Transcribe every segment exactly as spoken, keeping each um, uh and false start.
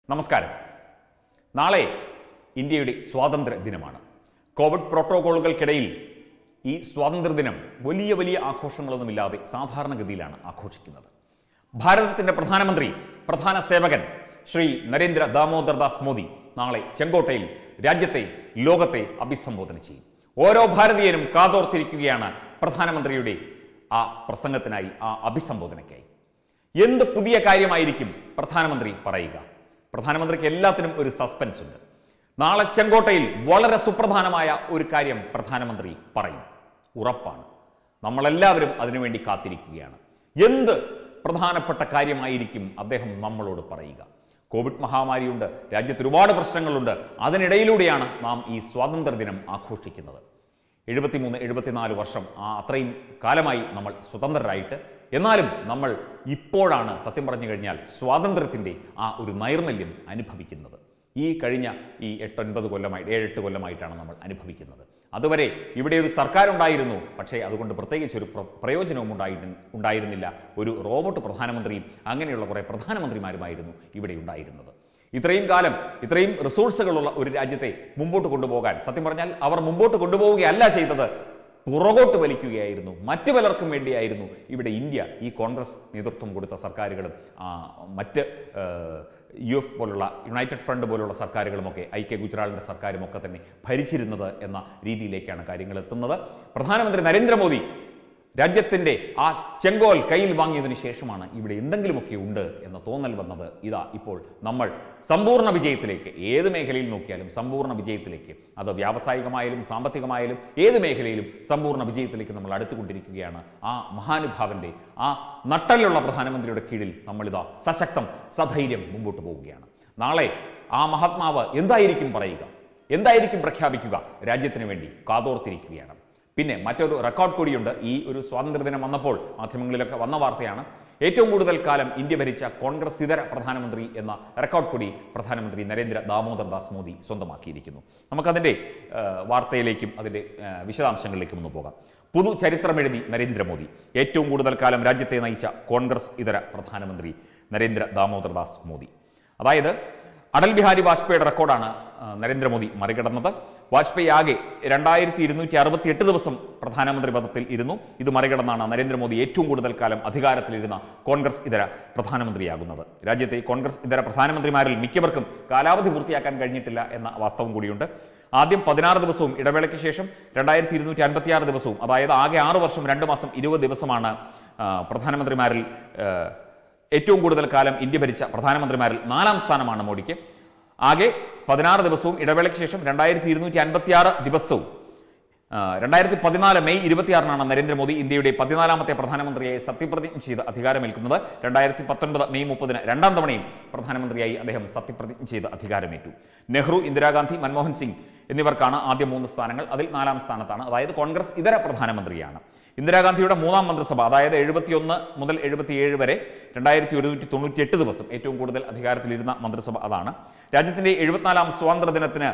നമസ്കാരം. നാളെ ഇന്ത്യയുടെ സ്വാതന്ത്ര്യ ദിനമാണ്. കോവിഡ് പ്രോട്ടോകോളുകൾക്കിടയിൽ ഈ സ്വാതന്ത്ര്യദിനം വലിയ വലിയ ആഘോഷങ്ങളൊന്നുമില്ലാതെ സാധാരണഗതിയിലാണ് ആഘോഷിക്കുന്നത്. ഭാരതത്തിൻ്റെ പ്രധാനമന്ത്രി, പ്രധാന സേവകൻ ശ്രീ നരേന്ദ്ര ദാമോദർദാസ് മോദി നാളെ ചെങ്കോട്ടയിൽ രാജ്യത്തെ, ലോകത്തെ അഭിസംബോധന ചെയ്യും. ഓരോ ഭാരതീയനും കാതോർത്തിരിക്കുകയാണ് പ്രധാനമന്ത്രിയുടെ ആ പ്രസംഗത്തിനായി, ആ അഭിസംബോധനയ്ക്കായി. എന്ത് പുതിയ കാര്യമായിരിക്കും പ്രധാനമന്ത്രി പറയുക? പ്രധാനമന്ത്രിക്ക് എല്ലാത്തിനും ഒരു സസ്പെൻസ് ഉണ്ട്. നാളെ ചെങ്കോട്ടയിൽ വളരെ സുപ്രധാനമായ ഒരു കാര്യം പ്രധാനമന്ത്രി പറയും, ഉറപ്പാണ്. നമ്മളെല്ലാവരും അതിനുവേണ്ടി കാത്തിരിക്കുകയാണ്. എന്ത് പ്രധാനപ്പെട്ട കാര്യമായിരിക്കും അദ്ദേഹം നമ്മളോട് പറയുക? കോവിഡ് മഹാമാരിയുണ്ട്, രാജ്യത്ത് ഒരുപാട് പ്രശ്നങ്ങളുണ്ട്. അതിനിടയിലൂടെയാണ് നാം ഈ സ്വാതന്ത്ര്യദിനം ആഘോഷിക്കുന്നത്. എഴുപത്തിമൂന്ന് എഴുപത്തിനാല് വർഷം, ആ അത്രയും കാലമായി നമ്മൾ സ്വതന്ത്രരായിട്ട്. എന്നാലും നമ്മൾ ഇപ്പോഴാണ് സത്യം പറഞ്ഞു കഴിഞ്ഞാൽ സ്വാതന്ത്ര്യത്തിൻ്റെ ആ ഒരു നൈർമല്യം അനുഭവിക്കുന്നത്. ഈ കഴിഞ്ഞ ഈ എട്ടൊൻപത് കൊല്ലമായി ഏഴെട്ട് കൊല്ലമായിട്ടാണ് നമ്മൾ അനുഭവിക്കുന്നത്. അതുവരെ ഇവിടെ ഒരു സർക്കാർ ഉണ്ടായിരുന്നു, പക്ഷേ അതുകൊണ്ട് പ്രത്യേകിച്ച് ഒരു പ്രയോജനവും ഉണ്ടായിട്ട് ഉണ്ടായിരുന്നില്ല. ഒരു റോബോട്ട് പ്രധാനമന്ത്രിയും അങ്ങനെയുള്ള കുറേ പ്രധാനമന്ത്രിമാരുമായിരുന്നു ഇവിടെ ഉണ്ടായിരുന്നത്. ഇത്രയും കാലം ഇത്രയും റിസോഴ്സുകളുള്ള ഒരു രാജ്യത്തെ മുമ്പോട്ട് കൊണ്ടുപോകാൻ സത്യം പറഞ്ഞാൽ അവർ മുമ്പോട്ട് കൊണ്ടുപോവുകയല്ല ചെയ്തത്, പുറകോട്ട് വലിക്കുകയായിരുന്നു. മറ്റു പലർക്കും വേണ്ടിയായിരുന്നു ഇവിടെ ഇന്ത്യ, ഈ കോൺഗ്രസ് നേതൃത്വം കൊടുത്ത സർക്കാരുകളും മറ്റ് യു എഫ് പോലുള്ള യുണൈറ്റഡ് ഫ്രണ്ട് പോലുള്ള സർക്കാരുകളുമൊക്കെ, ഐക്യ ഗുജറാളിൻ്റെ സർക്കാരുമൊക്കെ തന്നെ ഭരിച്ചിരുന്നത് എന്ന രീതിയിലേക്കാണ് കാര്യങ്ങൾ എത്തുന്നത്. പ്രധാനമന്ത്രി നരേന്ദ്രമോദി രാജ്യത്തിൻ്റെ ആ ചെങ്കോൽ കയ്യിൽ വാങ്ങിയതിനു ശേഷമാണ് ഇവിടെ എന്തെങ്കിലുമൊക്കെ ഉണ്ട് എന്ന തോന്നൽ വന്നത്. ഇതാ ഇപ്പോൾ നമ്മൾ സമ്പൂർണ്ണ വിജയത്തിലേക്ക്, ഏത് മേഖലയിൽ നോക്കിയാലും സമ്പൂർണ്ണ വിജയത്തിലേക്ക്, അത് വ്യാവസായികമായാലും സാമ്പത്തികമായാലും ഏത് മേഖലയിലും സമ്പൂർണ്ണ വിജയത്തിലേക്ക് നമ്മൾ അടുത്തുകൊണ്ടിരിക്കുകയാണ്. ആ മഹാനുഭാവൻ്റെ, ആ നട്ടലുള്ള പ്രധാനമന്ത്രിയുടെ കീഴിൽ നമ്മളിതാ സശക്തം സധൈര്യം മുമ്പോട്ട് പോവുകയാണ്. നാളെ ആ മഹാത്മാവ് എന്തായിരിക്കും പറയുക, എന്തായിരിക്കും പ്രഖ്യാപിക്കുക? രാജ്യത്തിന് വേണ്ടി കാതോർത്തിരിക്കുകയാണ്. പിന്നെ മറ്റൊരു റെക്കോർഡ് കൂടിയുണ്ട്. ഈ ഒരു സ്വാതന്ത്ര്യദിനം വന്നപ്പോൾ മാധ്യമങ്ങളിലൊക്കെ വന്ന വാർത്തയാണ്, ഏറ്റവും കൂടുതൽ കാലം ഇന്ത്യ ഭരിച്ച കോൺഗ്രസ് ഇതര പ്രധാനമന്ത്രി എന്ന റെക്കോർഡ് കൂടി പ്രധാനമന്ത്രി നരേന്ദ്ര ദാമോദർദാസ് മോദി സ്വന്തമാക്കിയിരിക്കുന്നു. നമുക്കതിൻ്റെ വാർത്തയിലേക്കും അതിൻ്റെ വിശദാംശങ്ങളിലേക്കും ഒന്ന് പോകാം. പുതു ചരിത്രമെഴുതി നരേന്ദ്രമോദി, ഏറ്റവും കൂടുതൽ കാലം രാജ്യത്തെ നയിച്ച കോൺഗ്രസ് ഇതര പ്രധാനമന്ത്രി നരേന്ദ്ര ദാമോദർദാസ് മോദി. അതായത് അടൽ ബിഹാരി വാജ്പേയിയുടെ റെക്കോർഡാണ് നരേന്ദ്രമോദി മറികടന്നത്. വാജ്പേയി ആകെ രണ്ടായിരത്തി ഇരുന്നൂറ്റി അറുപത്തി എട്ട് ദിവസം പ്രധാനമന്ത്രി പദത്തിൽ ഇരുന്നു. ഇത് മറികടന്നാണ് നരേന്ദ്രമോദി ഏറ്റവും കൂടുതൽ കാലം അധികാരത്തിലിരുന്ന കോൺഗ്രസ് ഇതര പ്രധാനമന്ത്രിയാകുന്നത്. രാജ്യത്തെ കോൺഗ്രസ് ഇതര പ്രധാനമന്ത്രിമാരിൽ മിക്കവർക്കും കാലാവധി പൂർത്തിയാക്കാൻ കഴിഞ്ഞിട്ടില്ല എന്ന വാസ്തവം കൂടിയുണ്ട്. ആദ്യം പതിനാറ് ദിവസവും ഇടവേളയ്ക്ക് ശേഷം രണ്ടായിരത്തി ഇരുന്നൂറ്റി അൻപത്തി ആറ് ദിവസവും, അതായത് ആകെ ആറ് വർഷം രണ്ട് മാസം ഇരുപത് ദിവസമാണ് പ്രധാനമന്ത്രിമാരിൽ ഏറ്റവും കൂടുതൽ കാലം ഇന്ത്യ ഭരിച്ച പ്രധാനമന്ത്രിമാരിൽ നാലാം സ്ഥാനമാണ് മോഡിക്ക്. ആകെ പതിനാറ് ദിവസവും ഇടവേളയ്ക്ക് ശേഷം രണ്ടായിരത്തി ഇരുന്നൂറ്റി അൻപത്തി ആറ് ദിവസവും. രണ്ടായിരത്തി പതിനാല് മെയ് ഇരുപത്തിയാറിനാണ് നരേന്ദ്രമോദി ഇന്ത്യയുടെ പതിനാലാമത്തെ പ്രധാനമന്ത്രിയായി സത്യപ്രതിജ്ഞ ചെയ്ത് അധികാരമേൽക്കുന്നത്. രണ്ടായിരത്തി പത്തൊൻപത് മെയ് മുപ്പതിന് രണ്ടാം തവണയും പ്രധാനമന്ത്രിയായി അദ്ദേഹം സത്യപ്രതിജ്ഞ ചെയ്ത് അധികാരമേറ്റു. നെഹ്റു, ഇന്ദിരാഗാന്ധി, മൻമോഹൻ സിംഗ് എന്നിവർക്കാണ് ആദ്യ മൂന്ന് സ്ഥാനങ്ങൾ. അതിൽ നാലാം സ്ഥാനത്താണ്, അതായത് കോൺഗ്രസ് ഇതര പ്രധാനമന്ത്രിയാണ്. ഇന്ദിരാഗാന്ധിയുടെ മൂന്നാം മന്ത്രിസഭ, അതായത് എഴുപത്തിയൊന്ന് മുതൽ എഴുപത്തിയേഴ് വരെ രണ്ടായിരത്തി ഒരുന്നൂറ്റി തൊണ്ണൂറ്റി എട്ട് ദിവസം ഏറ്റവും കൂടുതൽ അധികാരത്തിലിരുന്ന മന്ത്രിസഭ അതാണ്. രാജ്യത്തിൻ്റെ എഴുപത്തിനാലാം സ്വാതന്ത്ര്യ ദിനത്തിന്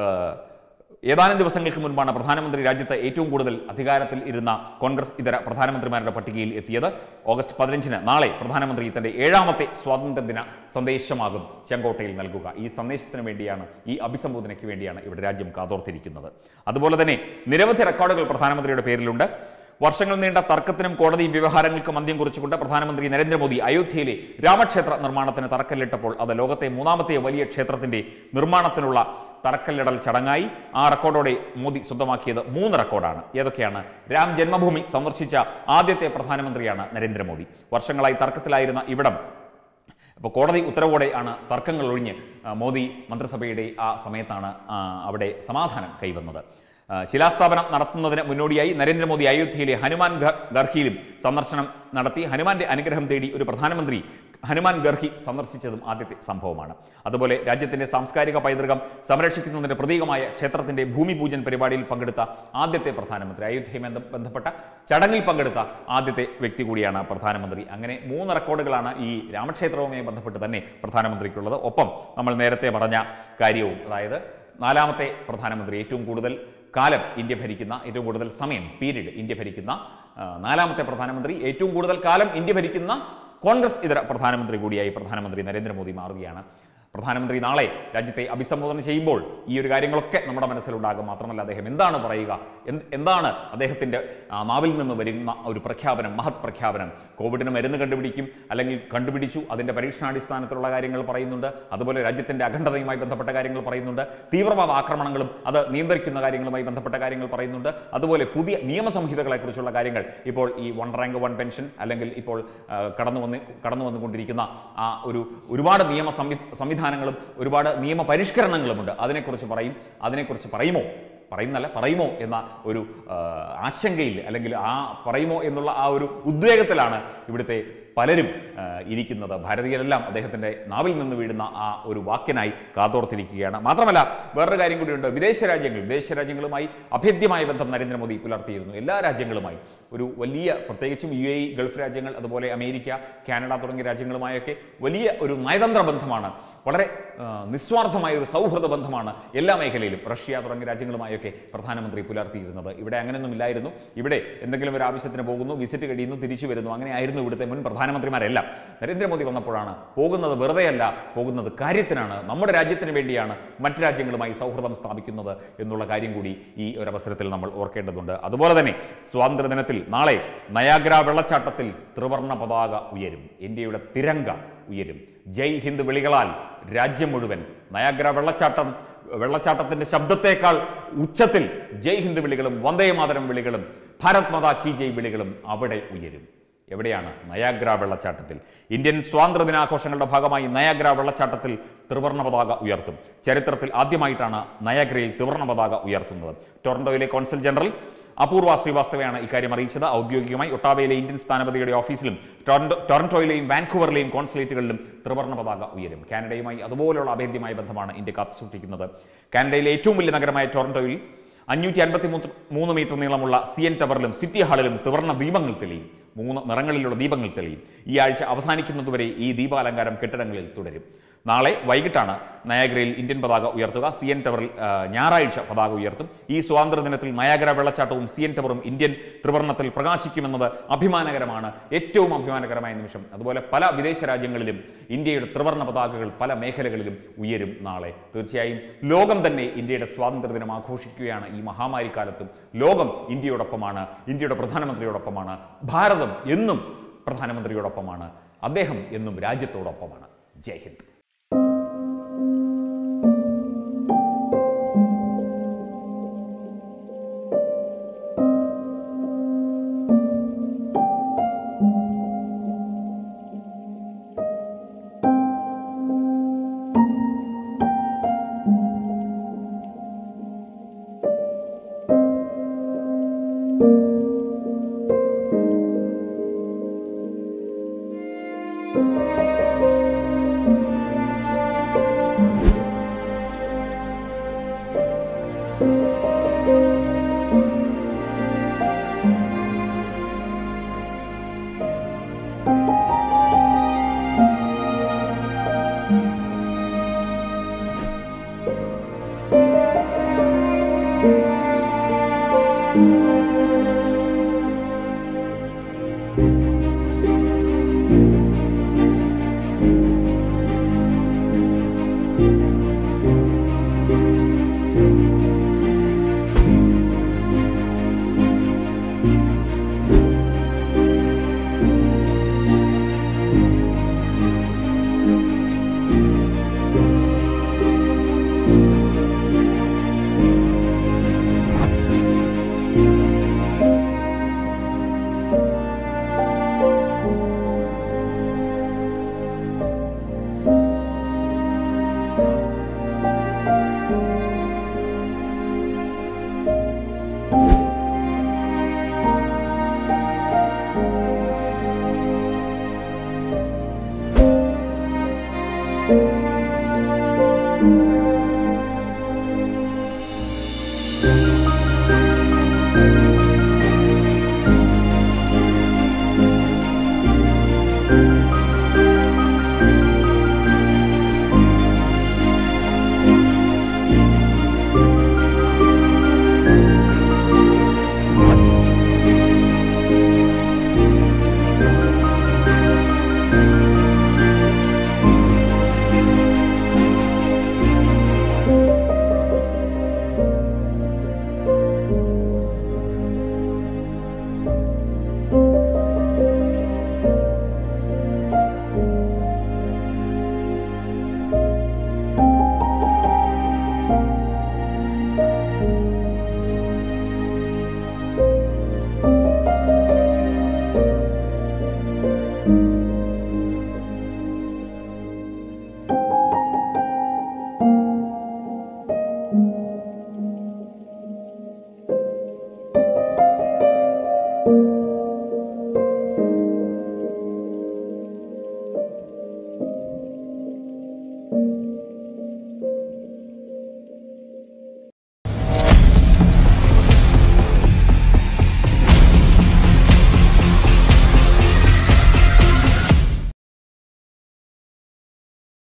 ഏതാനും ദിവസങ്ങൾക്ക് മുൻപാണ് പ്രധാനമന്ത്രി രാജ്യത്ത് ഏറ്റവും കൂടുതൽ അധികാരത്തിൽ ഇരുന്ന കോൺഗ്രസ് ഇതര പ്രധാനമന്ത്രിമാരുടെ പട്ടികയിൽ എത്തിയത്. ഓഗസ്റ്റ് പതിനഞ്ചിന് നാളെ പ്രധാനമന്ത്രി തന്റെ ഏഴാമത്തെ സ്വാതന്ത്ര്യദിന സന്ദേശമാകും ചെങ്കോട്ടയിൽ നൽകുക. ഈ സന്ദേശത്തിന് വേണ്ടിയാണ്, ഈ അഭിസംബോധനയ്ക്ക് വേണ്ടിയാണ് ഇവിടെ രാജ്യം കാതോർത്തിരിക്കുന്നത്. അതുപോലെ തന്നെ നിരവധി റെക്കോർഡുകൾ പ്രധാനമന്ത്രിയുടെ പേരിലുണ്ട്. വർഷങ്ങൾ നീണ്ട തർക്കത്തിനും കോടതി വ്യവഹാരങ്ങൾക്കും അന്ത്യം കുറിച്ചുകൊണ്ട് പ്രധാനമന്ത്രി നരേന്ദ്രമോദി അയോധ്യയിലെ രാമക്ഷേത്ര നിർമ്മാണത്തിന് തറക്കല്ലിട്ടപ്പോൾ അത് ലോകത്തെ മൂന്നാമത്തെ വലിയ ക്ഷേത്രത്തിന്റെ നിർമ്മാണത്തിനുള്ള തറക്കല്ലിടൽ ചടങ്ങായി. ആ റെക്കോർഡോടെ മോദി സ്വന്തമാക്കിയത് മൂന്ന് റെക്കോർഡാണ്. ഏതൊക്കെയാണ്? രാം ജന്മഭൂമി സന്ദർശിച്ച ആദ്യത്തെ പ്രധാനമന്ത്രിയാണ് നരേന്ദ്രമോദി. വർഷങ്ങളായി തർക്കത്തിലായിരുന്ന ഇവിടം ഇപ്പോൾ കോടതി ഉത്തരവോടെ ആണ് തർക്കങ്ങൾ ഒഴിഞ്ഞ് മോദി മന്ത്രിസഭയുടെ ആ സമയത്താണ് അവിടെ സമാധാനം കൈവന്നത്. ശിലാസ്ഥാപനം നടത്തുന്നതിന് മുന്നോടിയായി നരേന്ദ്രമോദി അയോധ്യയിലെ ഹനുമാൻ ഗർഹിയിലും സന്ദർശനം നടത്തി. ഹനുമാന്റെ അനുഗ്രഹം തേടി ഒരു പ്രധാനമന്ത്രി ഹനുമാൻ ഗർഹി സന്ദർശിച്ചതും ആദ്യത്തെ സംഭവമാണ്. അതുപോലെ രാജ്യത്തിന്റെ സാംസ്കാരിക പൈതൃകം സംരക്ഷിക്കുന്നതിന്റെ പ്രതീകമായ ക്ഷേത്രത്തിന്റെ ഭൂമി പൂജൻ പരിപാടിയിൽ പങ്കെടുത്ത ആദ്യത്തെ പ്രധാനമന്ത്രി, അയോധ്യയുമായി ബന്ധപ്പെട്ട ചടങ്ങിൽ പങ്കെടുത്ത ആദ്യത്തെ വ്യക്തി കൂടിയാണ് പ്രധാനമന്ത്രി. അങ്ങനെ മൂന്ന് റെക്കോർഡുകളാണ് ഈ രാമക്ഷേത്രവുമായി ബന്ധപ്പെട്ട് തന്നെ പ്രധാനമന്ത്രിക്കുള്ളത്. ഒപ്പം നമ്മൾ നേരത്തെ പറഞ്ഞ കാര്യവും, അതായത് നാലാമത്തെ പ്രധാനമന്ത്രി, ഏറ്റവും കൂടുതൽ കാലം ഇന്ത്യ ഭരിക്കുന്ന, ഏറ്റവും കൂടുതൽ സമയം പീരീഡ് ഇന്ത്യ ഭരിക്കുന്ന നാലാമത്തെ പ്രധാനമന്ത്രി, ഏറ്റവും കൂടുതൽ കാലം ഇന്ത്യ ഭരിക്കുന്ന കോൺഗ്രസ് ഇതര പ്രധാനമന്ത്രി കൂടിയായി പ്രധാനമന്ത്രി നരേന്ദ്രമോദി മാറുകയാണ്. പ്രധാനമന്ത്രി നാളെ രാജ്യത്തെ അഭിസംബോധന ചെയ്യുമ്പോൾ ഈ ഒരു കാര്യങ്ങളൊക്കെ നമ്മുടെ മനസ്സിലുണ്ടാകും. മാത്രമല്ല അദ്ദേഹം എന്താണ് പറയുക, എന്താണ് അദ്ദേഹത്തിൻ്റെ നാവിൽ നിന്ന് വരുന്ന ഒരു പ്രഖ്യാപനം, മഹത് പ്രഖ്യാപനം. കോവിഡിന് മരുന്ന് കണ്ടുപിടിക്കും, അല്ലെങ്കിൽ കണ്ടുപിടിച്ചു, അതിൻ്റെ പരീക്ഷണാടിസ്ഥാനത്തിലുള്ള കാര്യങ്ങൾ പറയുന്നുണ്ട്. അതുപോലെ രാജ്യത്തിൻ്റെ അഖണ്ഡതയുമായി ബന്ധപ്പെട്ട കാര്യങ്ങൾ പറയുന്നുണ്ട്. തീവ്രവാദ ആക്രമണങ്ങളും അത് നിയന്ത്രിക്കുന്ന കാര്യങ്ങളുമായി ബന്ധപ്പെട്ട കാര്യങ്ങൾ പറയുന്നുണ്ട്. അതുപോലെ പുതിയ നിയമസംഹിതകളെക്കുറിച്ചുള്ള കാര്യങ്ങൾ, ഇപ്പോൾ ഈ വൺ റാങ്ക് വൺ പെൻഷൻ, അല്ലെങ്കിൽ ഇപ്പോൾ കടന്നു വന്ന് കടന്നു വന്നുകൊണ്ടിരിക്കുന്ന ആ ഒരു ഒരുപാട് നിയമ സംവിധാനം ങ്ങളും ഒരുപാട് നിയമ പരിഷ്കരണങ്ങളുമുണ്ട്. അതിനെക്കുറിച്ച് പറയും. അതിനെക്കുറിച്ച് പറയുമോ പറയുന്നല്ല പറയുമോ എന്ന ഒരു ആശങ്കയിൽ, അല്ലെങ്കിൽ ആ പറയുമോ എന്നുള്ള ആ ഒരു ഉദ്വേഗത്തിലാണ് ഇവിടുത്തെ പലരും ഇരിക്കുന്നത്. ഭാരതീയരെല്ലാം അദ്ദേഹത്തിൻ്റെ നാവിൽ നിന്ന് വീഴുന്ന ആ ഒരു വാക്കിനായി കാതോർത്തിരിക്കുകയാണ്. മാത്രമല്ല വേറൊരു കാര്യം കൂടിയുണ്ട്. വിദേശ രാജ്യങ്ങൾ വിദേശ രാജ്യങ്ങളുമായി അഭേദ്യമായ ബന്ധം നരേന്ദ്രമോദി പുലർത്തിയിരുന്നു. എല്ലാ രാജ്യങ്ങളുമായി ഒരു വലിയ, പ്രത്യേകിച്ചും യു എ ഇ, ഗൾഫ് രാജ്യങ്ങൾ, അതുപോലെ അമേരിക്ക, കാനഡ തുടങ്ങിയ രാജ്യങ്ങളുമായൊക്കെ വലിയ ഒരു നയതന്ത്ര ബന്ധമാണ്. വളരെ നിസ്വാർത്ഥമായ ഒരു സൗഹൃദ ബന്ധമാണ് എല്ലാ മേഖലയിലും റഷ്യ തുടങ്ങിയ രാജ്യങ്ങളുമായൊക്കെ പ്രധാനമന്ത്രി പുലർത്തിയിരുന്നത്. ഇവിടെ അങ്ങനെയൊന്നുമില്ലായിരുന്നു. ഇവിടെ എന്തെങ്കിലും ഒരു ആവശ്യത്തിന് പോകുന്നു, വിസിറ്റ് കഴിയുന്നു, തിരിച്ചു വരുന്നു. അങ്ങനെയായിരുന്നു ഇവിടുത്തെ മുൻ പ്രധാനമന്ത്രിമാരെല്ലാം. നരേന്ദ്രമോദി വന്നപ്പോഴാണ് പോകുന്നത് വെറുതെയല്ല, പോകുന്നത് കാര്യത്തിനാണ്, നമ്മുടെ രാജ്യത്തിന് വേണ്ടിയാണ് മറ്റ് രാജ്യങ്ങളുമായി സൗഹൃദം സ്ഥാപിക്കുന്നത് എന്നുള്ള കാര്യം കൂടി ഈ ഒരു അവസരത്തിൽ നമ്മൾ ഓർക്കേണ്ടതുണ്ട്. അതുപോലെ തന്നെ സ്വാതന്ത്ര്യദിനത്തിൽ നാളെ നയാഗ്ര വെള്ളച്ചാട്ടത്തിൽ ത്രിവർണ്ണ പതാക ഉയരും. ഇന്ത്യയുടെ തിരങ്ക ഉയരും. ജയ് ഹിന്ദ് വിളികളാൽ രാജ്യം മുഴുവൻ നയാഗ്ര വെള്ളച്ചാട്ടം വെള്ളച്ചാട്ടത്തിന്റെ ശബ്ദത്തേക്കാൾ ഉച്ചത്തിൽ ജയ് ഹിന്ദ് വിളികളും വന്ദേ മാതരം വിളികളും ഭാരത് മാതാ കി ജയ് വിളികളും അവിടെ ഉയരും. എവിടെയാണ്? നയാഗ്ര വെള്ളച്ചാട്ടത്തിൽ. ഇന്ത്യൻ സ്വാതന്ത്ര്യദിനാഘോഷങ്ങളുടെ ഭാഗമായി നയാഗ്ര വെള്ളച്ചാട്ടത്തിൽ ത്രിവർണ്ണ പതാക ഉയർത്തും. ചരിത്രത്തിൽ ആദ്യമായിട്ടാണ് നയാഗ്രയിൽ ത്രിവർണ്ണ പതാക ഉയർത്തുന്നത്. ടൊറന്റോയിലെ കോൺസൽ ജനറൽ അപൂർവ ശ്രീവാസ്തവയാണ് ഇക്കാര്യം അറിയിച്ചത്. ഔദ്യോഗികമായി ഒട്ടാവയിലെ ഇന്ത്യൻ സ്ഥാനപതിയുടെ ഓഫീസിലും ടൊറന്റോയിലെയും വാൻകൂവറിലെയും കോൺസുലേറ്റുകളിലും ത്രിവർണ്ണ പതാക ഉയരും. കാനഡയുമായി അതുപോലെയുള്ള അഭേദ്യമായ ബന്ധമാണ് ഇന്ത്യ കാത്തുസൂക്ഷിക്കുന്നത്. കാനഡയിലെ ഏറ്റവും വലിയ നഗരമായ ടൊറന്റോയിൽ അഞ്ഞൂറ്റി അൻപത്തി മൂന്ന് മീറ്റർ നീളമുള്ള സി എൻ ടവറിലും സിറ്റി ഹാളിലും ത്രിവർണ്ണ ദീപങ്ങൾ തെളിയും. മൂന്ന് നിറങ്ങളിലുള്ള ദീപങ്ങൾ തെളിയും. ഈ ആഴ്ച അവസാനിക്കുന്നതുവരെ ഈ ദീപാലങ്കാരം കെട്ടിടങ്ങളിൽ തുടരും. നാളെ വൈകിട്ടാണ് നയാഗ്രയിൽ ഇന്ത്യൻ പതാക ഉയർത്തുക. സി എൻ ടവറിൽ ഞായറാഴ്ച പതാക ഉയർത്തും. ഈ സ്വാതന്ത്ര്യദിനത്തിൽ നയാഗ്ര വെള്ളച്ചാട്ടവും സി എൻ ടവറും ഇന്ത്യൻ ത്രിവർണ്ണത്തിൽ പ്രകാശിക്കുമെന്നത് അഭിമാനകരമാണ്, ഏറ്റവും അഭിമാനകരമായ നിമിഷം. അതുപോലെ പല വിദേശ രാജ്യങ്ങളിലും ഇന്ത്യയുടെ ത്രിവർണ്ണ പതാകകൾ പല മേഖലകളിലും ഉയരും നാളെ. തീർച്ചയായും ലോകം തന്നെ ഇന്ത്യയുടെ സ്വാതന്ത്ര്യദിനം ആഘോഷിക്കുകയാണ്. ഈ മഹാമാരി കാലത്തും ലോകം ഇന്ത്യയോടൊപ്പമാണ്, ഇന്ത്യയുടെ പ്രധാനമന്ത്രിയോടൊപ്പമാണ്. ഭാരതം എന്നും പ്രധാനമന്ത്രിയോടൊപ്പമാണ്. അദ്ദേഹം എന്നും രാജ്യത്തോടൊപ്പമാണ്. ജയ് ഹിന്ദ്. you.